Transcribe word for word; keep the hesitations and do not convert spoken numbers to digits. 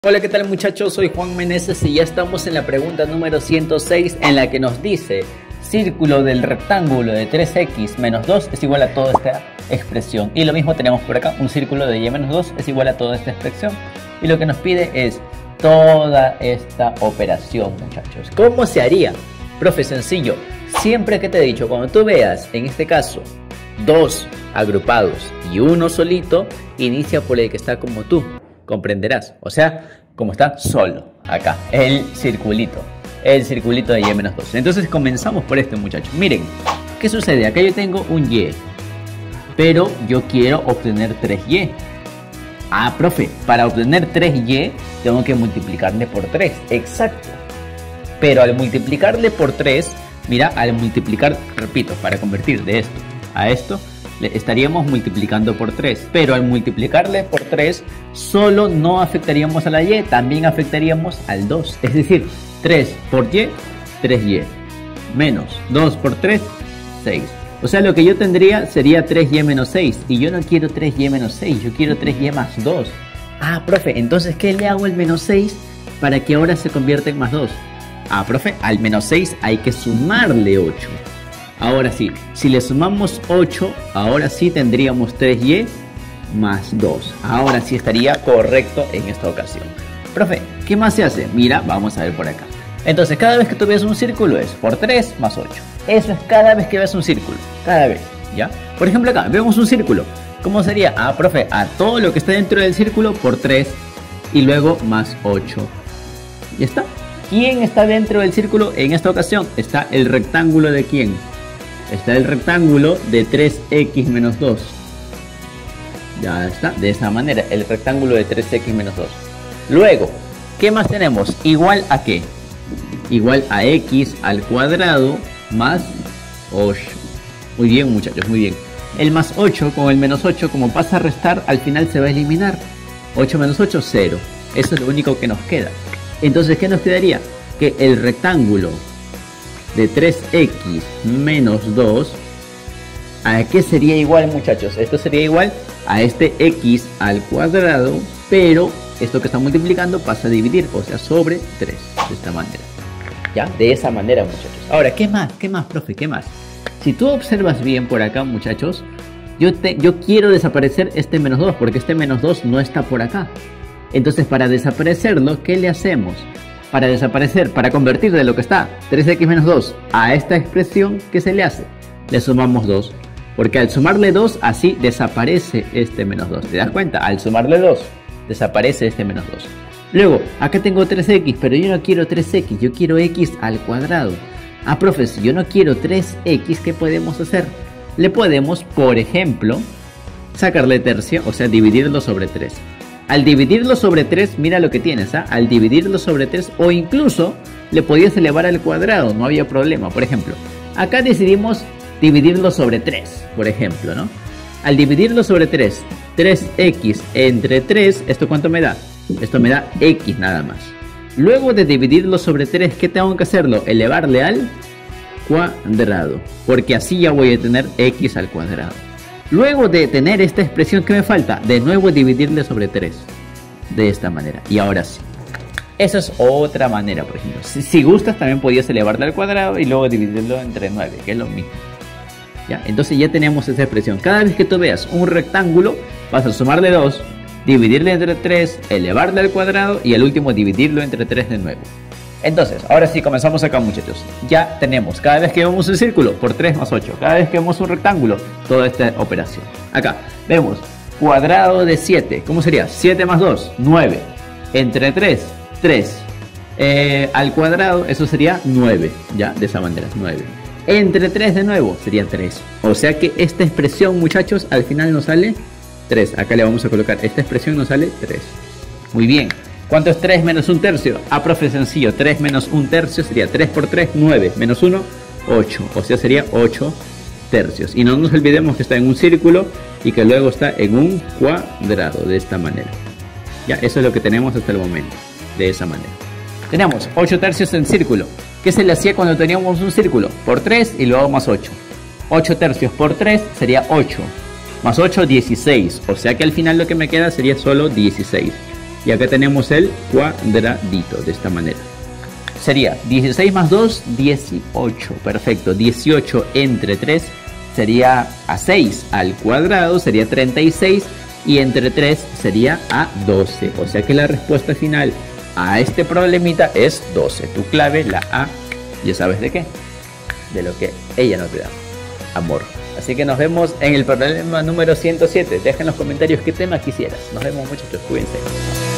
Hola, ¿qué tal muchachos? Soy Juan Meneses y ya estamos en la pregunta número ciento seis, en la que nos dice: círculo del rectángulo de tres equis menos dos es igual a toda esta expresión. Y lo mismo tenemos por acá, un círculo de y menos dos es igual a toda esta expresión. Y lo que nos pide es toda esta operación, muchachos. ¿Cómo se haría? Profe, sencillo. Siempre que te he dicho, cuando tú veas, en este caso, dos agrupados y uno solito, inicia por el que está como tú. Comprenderás, o sea, como está solo acá, el circulito, el circulito de y menos dos. Entonces comenzamos por este, muchachos. Miren, ¿qué sucede? Acá yo tengo un y, pero yo quiero obtener tres y. Ah, profe, para obtener tres y tengo que multiplicarle por tres, exacto. Pero al multiplicarle por tres, mira, al multiplicar, repito, para convertir de esto a esto, le estaríamos multiplicando por tres, pero al multiplicarle por tres solo no afectaríamos a la y, también afectaríamos al dos, es decir, tres por y, tres y, menos dos por tres, seis. O sea, lo que yo tendría sería tres y menos seis, y yo no quiero tres y menos seis, yo quiero tres y más dos. Ah, profe, entonces ¿qué le hago al menos seis para que ahora se convierta en más dos? Ah, profe, al menos seis hay que sumarle ocho. Ahora sí, si le sumamos ocho, ahora sí tendríamos tres y más dos. Ahora sí estaría correcto en esta ocasión. Profe, ¿qué más se hace? Mira, vamos a ver por acá. Entonces, cada vez que tú ves un círculo es por tres más ocho. Eso es cada vez que ves un círculo. Cada vez, ¿ya? Por ejemplo acá, vemos un círculo. ¿Cómo sería? Ah, profe, a todo lo que está dentro del círculo por tres y luego más ocho. ¿Ya está? ¿Quién está dentro del círculo en esta ocasión? Está el rectángulo de ¿quién? Está el rectángulo de tres equis menos dos. Ya está, de esa manera, el rectángulo de tres equis menos dos. Luego, ¿qué más tenemos? ¿Igual a qué? Igual a x al cuadrado más ocho. Muy bien, muchachos, muy bien. El más ocho con el menos ocho, como pasa a restar, al final se va a eliminar. ocho menos ocho, cero. Eso es lo único que nos queda. Entonces, ¿qué nos quedaría? Que el rectángulo de tres equis menos dos, ¿a qué sería igual, muchachos? Esto sería igual a este x al cuadrado, pero esto que está multiplicando pasa a dividir, o sea, sobre tres, de esta manera. ¿Ya? De esa manera, muchachos. Ahora, ¿qué más? ¿Qué más, profe? ¿Qué más? Si tú observas bien por acá, muchachos, yo, te, yo quiero desaparecer este menos dos, porque este menos dos no está por acá. Entonces, para desaparecerlo, ¿qué le hacemos? Para desaparecer, para convertir de lo que está tres equis menos dos a esta expresión, ¿qué se le hace? Le sumamos dos, porque al sumarle dos, así desaparece este menos dos. ¿Te das cuenta? Al sumarle dos, desaparece este menos dos. Luego, acá tengo tres equis, pero yo no quiero tres equis, yo quiero x al cuadrado. Ah, profe, si yo no quiero tres equis, ¿qué podemos hacer? Le podemos, por ejemplo, sacarle tercio, o sea, dividirlo sobre tres. Al dividirlo sobre tres, mira lo que tienes, ¿ah? Al dividirlo sobre tres, o incluso le podías elevar al cuadrado, no había problema. Por ejemplo, acá decidimos dividirlo sobre tres, por ejemplo, ¿no? Al dividirlo sobre tres, tres equis entre tres, ¿esto cuánto me da? Esto me da x nada más. Luego de dividirlo sobre tres, ¿qué tengo que hacerlo? Elevarle al cuadrado, porque así ya voy a tener x al cuadrado. Luego de tener esta expresión, ¿qué me falta? De nuevo dividirle sobre tres. De esta manera. Y ahora sí. Esa es otra manera, por ejemplo. Si, si gustas, también podías elevarle al cuadrado y luego dividirlo entre nueve, que es lo mismo. ¿Ya? Entonces ya tenemos esa expresión. Cada vez que tú veas un rectángulo, vas a sumarle dos, dividirle entre tres, elevarle al cuadrado y al último dividirlo entre tres de nuevo. Entonces, ahora sí, comenzamos acá, muchachos. Ya tenemos, cada vez que vemos un círculo, por tres más ocho. Cada vez que vemos un rectángulo, toda esta operación. Acá, vemos, cuadrado de siete. ¿Cómo sería? siete más dos, nueve. Entre tres, tres. Eh, al cuadrado, eso sería nueve. Ya, de esa manera, nueve. Entre tres de nuevo, sería tres. O sea que esta expresión, muchachos, al final nos sale tres. Acá le vamos a colocar, esta expresión nos sale tres. Muy bien. ¿Cuánto es tres menos un tercio? Ah, profe, sencillo. tres menos un tercio sería tres por tres, nueve. Menos uno, ocho. O sea, sería ocho tercios. Y no nos olvidemos que está en un círculo y que luego está en un cuadrado, de esta manera. Ya, eso es lo que tenemos hasta el momento. De esa manera. Tenemos ocho tercios en círculo. ¿Qué se le hacía cuando teníamos un círculo? Por tres y luego más ocho. ocho tercios por tres sería ocho. Más ocho, dieciséis. O sea que al final lo que me queda sería solo dieciséis. Y acá tenemos el cuadradito de esta manera. Sería dieciséis más dos, dieciocho. Perfecto. dieciocho entre tres sería a seis al cuadrado, sería treinta y seis. Y entre tres sería a doce. O sea que la respuesta final a este problemita es doce. Tu clave, la A, ya sabes de qué. De lo que ella no te da. Amor. Así que nos vemos en el problema número ciento siete. Deja en los comentarios qué tema quisieras. Nos vemos, muchachos. Cuídense.